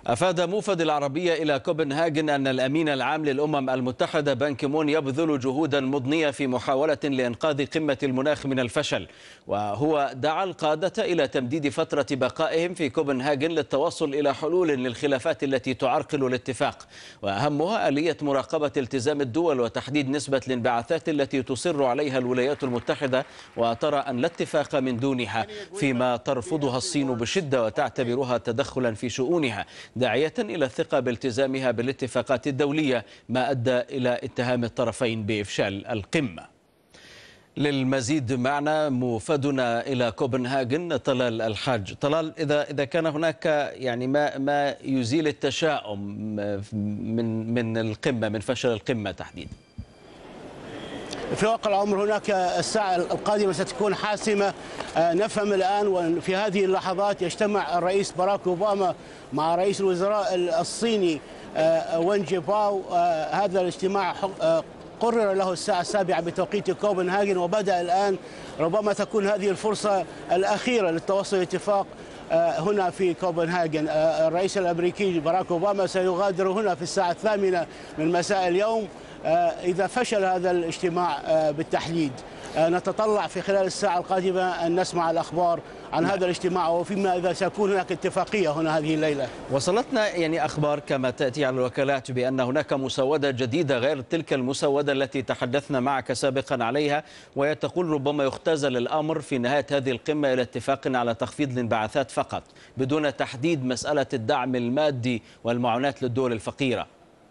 أفاد موفد العربية إلى كوبنهاجن أن الأمين العام للأمم المتحدة بان كي مون يبذل جهودا مضنية في محاولة لإنقاذ قمة المناخ من الفشل، وهو دعا القادة إلى تمديد فترة بقائهم في كوبنهاجن للتوصل إلى حلول للخلافات التي تعرقل الاتفاق، وأهمها آلية مراقبة التزام الدول وتحديد نسبة الانبعاثات التي تصر عليها الولايات المتحدة وترى أن لا اتفاق من دونها، فيما ترفضها الصين بشدة وتعتبرها تدخلا في شؤونها، داعية إلى الثقة بالتزامها بالاتفاقات الدولية، ما أدى إلى اتهام الطرفين بإفشال القمة. للمزيد معنا موفدنا إلى كوبنهاجن طلال الحاج. طلال، إذا كان هناك يعني ما يزيل التشاؤم من القمة، من فشل القمة تحديدا. في واقع الأمر هناك الساعة القادمة ستكون حاسمة. نفهم الآن وفي هذه اللحظات يجتمع الرئيس باراك أوباما مع رئيس الوزراء الصيني وين جيباو. هذا الاجتماع قرر له الساعة 7 بتوقيت كوبنهاجن وبدأ الآن. ربما تكون هذه الفرصة الأخيرة للتوصل لاتفاق هنا في كوبنهاجن. الرئيس الأمريكي باراك أوباما سيغادر هنا في الساعة 8 من مساء اليوم إذا فشل هذا الاجتماع بالتحديد. نتطلع في خلال الساعة القادمة أن نسمع الأخبار عن هذا الاجتماع وفيما إذا سيكون هناك اتفاقية هنا هذه الليلة. وصلتنا يعني أخبار كما تأتي على الوكالات بأن هناك مسودة جديدة غير تلك المسودة التي تحدثنا معك سابقا عليها، وهي تقول ربما يختزل الأمر في نهاية هذه القمة إلى اتفاق على تخفيض الانبعاثات فقط بدون تحديد مسألة الدعم المادي والمعونات للدول الفقيرة.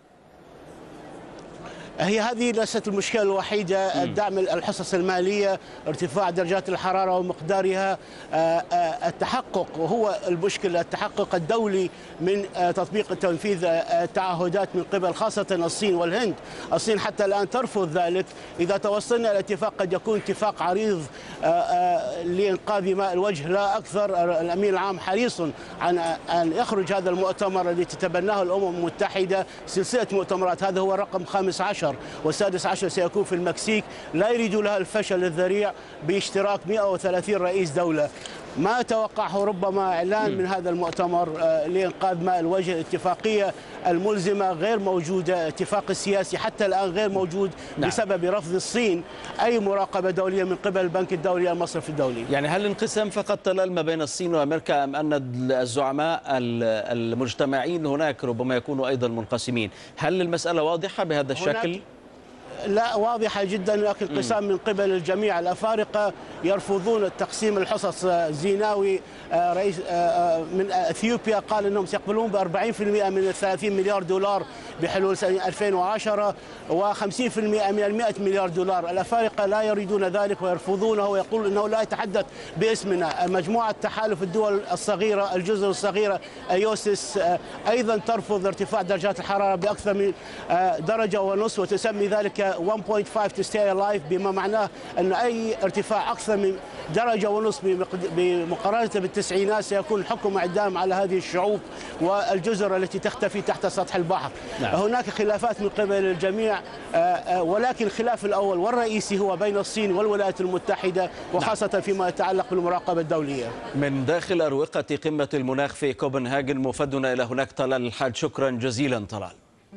هي هذه ليست المشكلة الوحيدة. الدعم، الحصص المالية، ارتفاع درجات الحرارة ومقدارها، التحقق هو المشكلة، التحقق الدولي من تطبيق تنفيذ التعهدات من قبل خاصة الصين والهند. الصين حتى الآن ترفض ذلك. إذا توصلنا إلى اتفاق قد يكون اتفاق عريض لإنقاذ ماء الوجه لا أكثر. الأمين العام حريص عن أن يخرج هذا المؤتمر الذي تتبناه الأمم المتحدة، سلسلة مؤتمرات، هذا هو الرقم 15 والسادس عشر سيكون في المكسيك. لا يريد لها الفشل الذريع باشتراك 130 رئيس دولة. ما أتوقعه ربما إعلان من هذا المؤتمر لإنقاذ ماء الوجه. الاتفاقية الملزمة غير موجودة، الاتفاق السياسي حتى الآن غير موجود بسبب رفض الصين أي مراقبة دولية من قبل البنك الدولي المصرفي الدولي. يعني هل الانقسام فقط طلال ما بين الصين وأمريكا، أم أن الزعماء المجتمعين هناك ربما يكونوا أيضا منقسمين؟ هل المسألة واضحة بهذا الشكل؟ لا، واضحة جدا، لكن انقسام من قبل الجميع. الأفارقة يرفضون التقسيم الحصص. زيناوي رئيس من اثيوبيا قال انهم سيقبلون ب 40% من 30 مليار دولار بحلول سنة 2010 و50% من 100 مليار دولار. الأفارقة لا يريدون ذلك ويرفضونه ويقول انه لا يتحدث باسمنا. مجموعة تحالف الدول الصغيرة، الجزر الصغيرة AOSIS ايضا ترفض ارتفاع درجات الحرارة باكثر من درجة ونصف وتسمي ذلك 1.5 to stay alive، بما معناه أن أي ارتفاع أكثر من درجة ونصف بمقارنة بالتسعينات سيكون الحكم إعدام على هذه الشعوب والجزر التي تختفي تحت سطح البحر. هناك خلافات من قبل الجميع، ولكن الخلاف الأول والرئيسي هو بين الصين والولايات المتحدة، وخاصة فيما يتعلق بالمراقبة الدولية. من داخل أروقة قمة المناخ في كوبنهاجن موفدنا إلى هناك طلال الحاج. شكرا جزيلا طلال.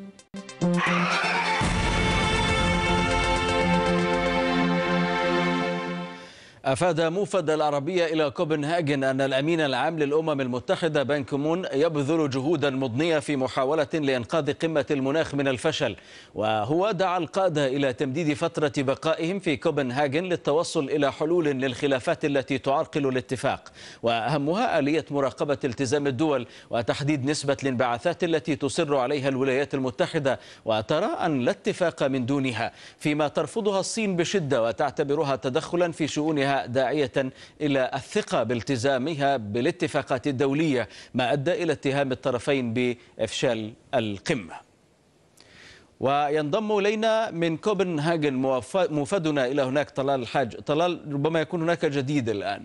أفاد موفد العربية إلى كوبنهاجن أن الأمين العام للأمم المتحدة بان كي مون يبذل جهودا مضنية في محاولة لإنقاذ قمة المناخ من الفشل، وهو دعا القادة إلى تمديد فترة بقائهم في كوبنهاجن للتوصل إلى حلول للخلافات التي تعرقل الاتفاق، وأهمها آلية مراقبة التزام الدول وتحديد نسبة الانبعاثات التي تصر عليها الولايات المتحدة وترى أن لا اتفاق من دونها، فيما ترفضها الصين بشدة وتعتبرها تدخلا في شؤونها، داعية إلى الثقة بالتزامها بالاتفاقات الدولية، ما أدى إلى اتهام الطرفين بإفشال القمة. وينضم إلينا من كوبنهاجن موفدنا إلى هناك طلال الحاج. طلال، ربما يكون هناك جديد الآن.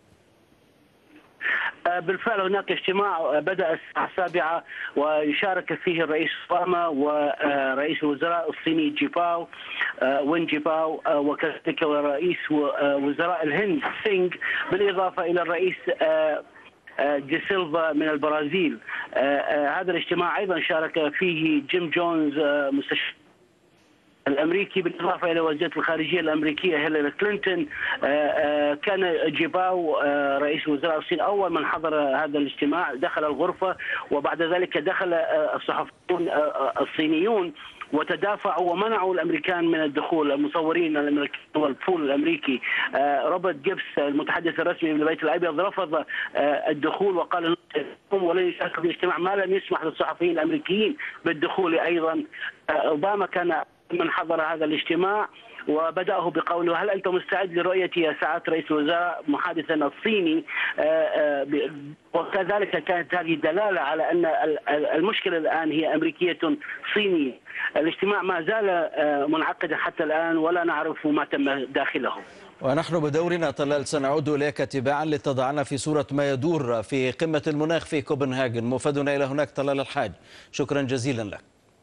بالفعل هناك اجتماع بدأ الساعة 7 ويشارك فيه الرئيس أوباما ورئيس الوزراء الصيني جيباو وين جيباو، وكذلك رئيس وزراء الهند سينغ، بالإضافة إلى الرئيس دي سيلفا من البرازيل. هذا الاجتماع أيضا شارك فيه جيم جونز مستشار الامريكي، بالاضافه الى وزيره الخارجيه الامريكيه هيلاري كلينتون. كان جيباو رئيس وزراء الصين اول من حضر هذا الاجتماع، دخل الغرفه وبعد ذلك دخل الصحفيون الصينيون وتدافعوا ومنعوا الامريكان من الدخول. المصورين الامريكيين والبول الامريكي روبرت جيبس المتحدث الرسمي للبيت الابيض رفض الدخول وقال ولن يشارك في الاجتماع ما لم يسمح للصحفيين الامريكيين بالدخول. ايضا اوباما كان من حضر هذا الاجتماع وبدأه بقوله: هل أنت مستعد لرؤية يا سعادة رئيس الوزراء محادثا الصيني؟ وكذلك كانت هذه دلالة على أن المشكلة الآن هي أمريكية صينية. الاجتماع ما زال منعقدا حتى الآن ولا نعرف ما تم داخله. ونحن بدورنا طلال سنعود إليك تباعا لتضعنا في صورة ما يدور في قمة المناخ في كوبنهاجن. موفدنا إلى هناك طلال الحاج، شكرا جزيلا لك.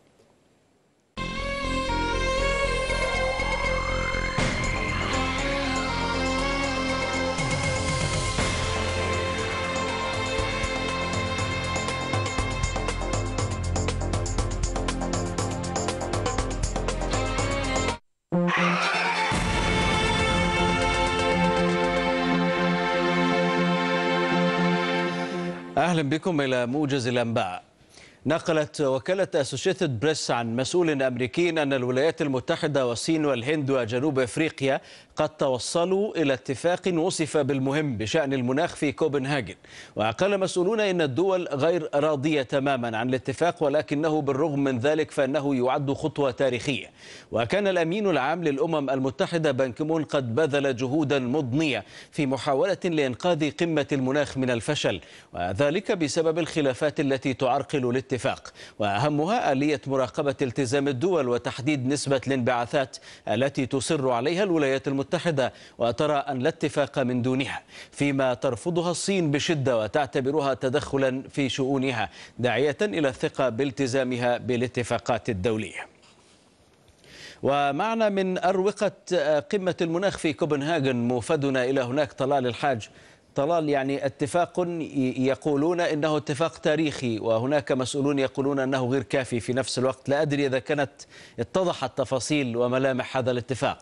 أهلا بكم إلى موجز الأنباء. نقلت وكالة أسوشيتد بريس عن مسؤول أمريكي أن الولايات المتحدة والصين والهند وجنوب أفريقيا قد توصلوا إلى اتفاق وصف بالمهم بشأن المناخ في كوبنهاجن. وقال مسؤولون إن الدول غير راضية تماما عن الاتفاق، ولكنه بالرغم من ذلك فإنه يعد خطوة تاريخية. وكان الأمين العام للأمم المتحدة بان كي مون قد بذل جهودا مضنية في محاولة لإنقاذ قمة المناخ من الفشل، وذلك بسبب الخلافات التي تعرقل الاتفاق، وأهمها آلية مراقبة التزام الدول وتحديد نسبة الانبعاثات التي تصر عليها الولايات المتحدة وترى أن لا اتفاق من دونها، فيما ترفضها الصين بشدة وتعتبرها تدخلا في شؤونها، داعية إلى الثقة بالتزامها بالاتفاقات الدولية. ومعنا من أروقة قمة المناخ في كوبنهاجن موفدنا إلى هناك طلال الحاج. طلال، يعني اتفاق يقولون إنه اتفاق تاريخي وهناك مسؤولون يقولون أنه غير كافي في نفس الوقت. لا أدري إذا كانت اتضحت تفاصيل وملامح هذا الاتفاق.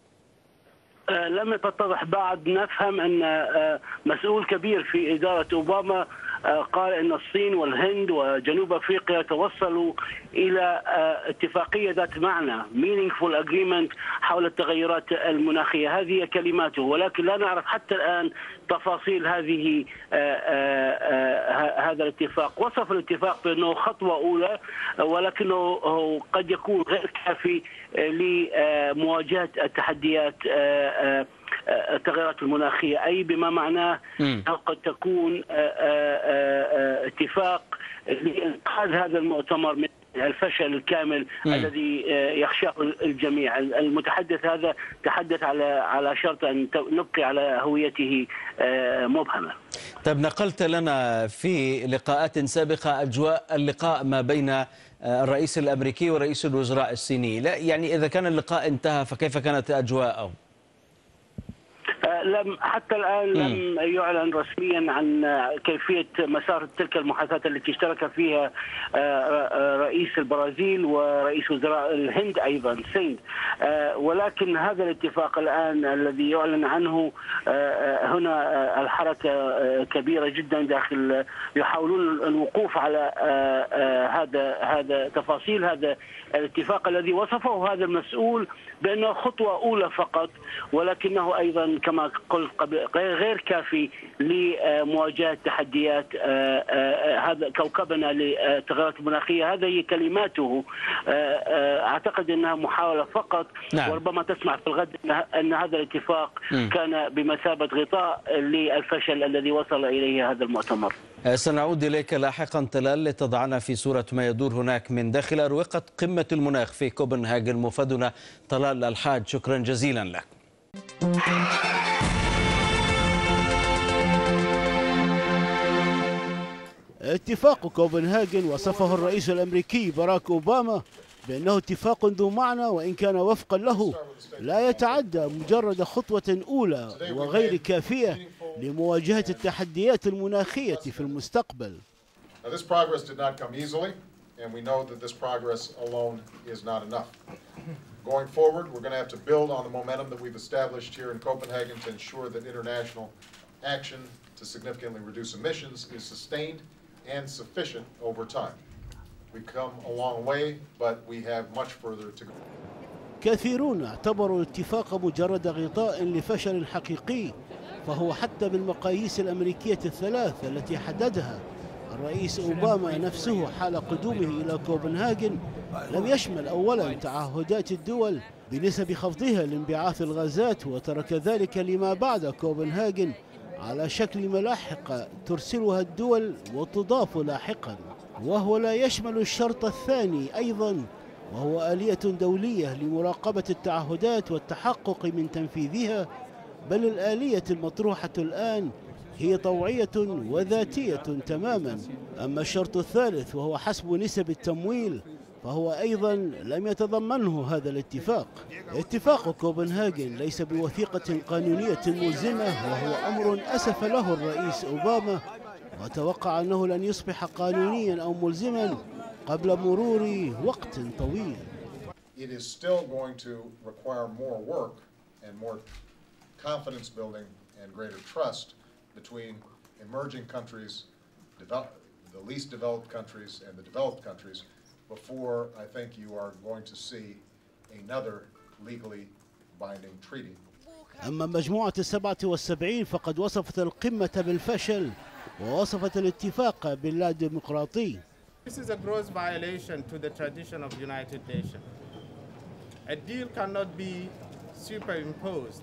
لم تتضح بعد. نفهم أن مسؤول كبير في إدارة أوباما قال أن الصين والهند وجنوب أفريقيا توصلوا إلى اتفاقية ذات معنى meaningful agreement حول التغيرات المناخية. هذه كلماته، ولكن لا نعرف حتى الآن تفاصيل هذا الاتفاق. وصف الاتفاق بأنه خطوة أولى، ولكنه قد يكون غير كافي لمواجهة التحديات التغيرات المناخية، أي بما معناه قد تكون اتفاق لإنقاذ هذا المؤتمر من الفشل الكامل الذي يخشاه الجميع. المتحدث هذا تحدث على شرط أن نبقي على هويته مبهمة. طيب، نقلت لنا في لقاءات سابقة أجواء اللقاء ما بين الرئيس الأمريكي ورئيس الوزراء الصيني. لا يعني إذا كان اللقاء انتهى فكيف كانت أجواءه؟ حتى الآن لم يعلن رسميا عن كيفية مسار تلك المحادثات التي اشترك فيها رئيس البرازيل ورئيس وزراء الهند أيضا سيند. ولكن هذا الاتفاق الآن الذي يعلن عنه هنا الحركة كبيرة جدا داخل، يحاولون الوقوف على هذا تفاصيل هذا الاتفاق الذي وصفه هذا المسؤول بأنه خطوة أولى فقط، ولكنه أيضا كما قلت غير كافي لمواجهة تحديات هذا كوكبنا للتغيرات المناخية. هذه هي كلماته. أعتقد أنها محاولة فقط. نعم. وربما تسمع في الغد أن هذا الاتفاق كان بمثابة غطاء للفشل الذي وصل إليه هذا المؤتمر. سنعود إليك لاحقا طلال لتضعنا في صورة ما يدور هناك من داخل أروقة قمة المناخ في كوبنهاجن. موفدنا طلال الحاج، شكرا جزيلا لك. اتفاق كوبنهاجن وصفه الرئيس الأمريكي باراك أوباما بأنه اتفاق ذو معنى، وإن كان وفقا له لا يتعدى مجرد خطوة أولى وغير كافية لمواجهة التحديات المناخية في المستقبل. Now, this progress did not come easily, and we know that this progress alone is not enough. Going forward, we're going to have to build on the momentum that we've established here in Copenhagen to ensure that international action to significantly reduce emissions is sustained and sufficient over time. We've come a long way, but we have much further to go. كثيرون اعتبروا الاتفاق مجرد غطاء لفشل حقيقي، فهو حتى بالمقاييس الأمريكية الثلاث التي حددها الرئيس أوباما نفسه حال قدومه إلى كوبنهاجن لم يشمل أولا تعهدات الدول بنسب خفضها لانبعاث الغازات، وترك ذلك لما بعد كوبنهاجن على شكل ملاحق ترسلها الدول وتضاف لاحقا، وهو لا يشمل الشرط الثاني أيضا، وهو آلية دولية لمراقبة التعهدات والتحقق من تنفيذها، بل الآلية المطروحة الآن هي طوعية وذاتية تماما. أما الشرط الثالث وهو حسب نسب التمويل فهو أيضا لم يتضمنه هذا الاتفاق. اتفاق كوبنهاجن ليس بوثيقة قانونية ملزمة، وهو أمر أسف له الرئيس أوباما، وتوقع أنه لن يصبح قانونيا أو ملزما قبل مرور وقت طويل. It is still going to require more work and more confidence building and greater trust between emerging countries, the least developed countries and the developed countries before I think you are going to see another legally binding treaty. أما مجموعة 77 فقد وصفت القمة بالفشل، ووصفت الاتفاق باللا ديمقراطي. This is a gross violation to the tradition of the United Nations. A deal cannot be superimposed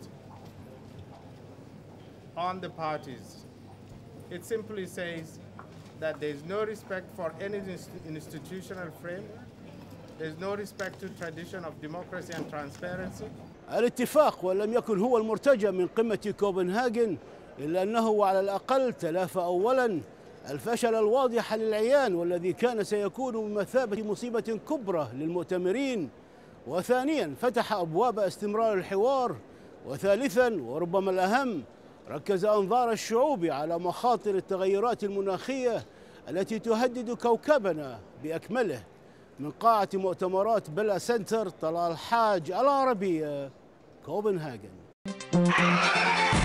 on the parties. It simply says that there is no respect for any institutional frame, there is no respect to tradition of democracy and transparency. الاتفاق ولم يكن هو المرتجى من قمة كوبنهاجن، إلا أنه على الأقل تلافى أولا الفشل الواضح للعيان والذي كان سيكون بمثابة مصيبة كبرى للمؤتمرين، وثانيا فتح أبواب استمرار الحوار، وثالثا وربما الأهم ركز أنظار الشعوب على مخاطر التغيرات المناخية التي تهدد كوكبنا بأكمله. من قاعة مؤتمرات بلا سنتر، طلال الحاج، العربية، كوبنهاجن.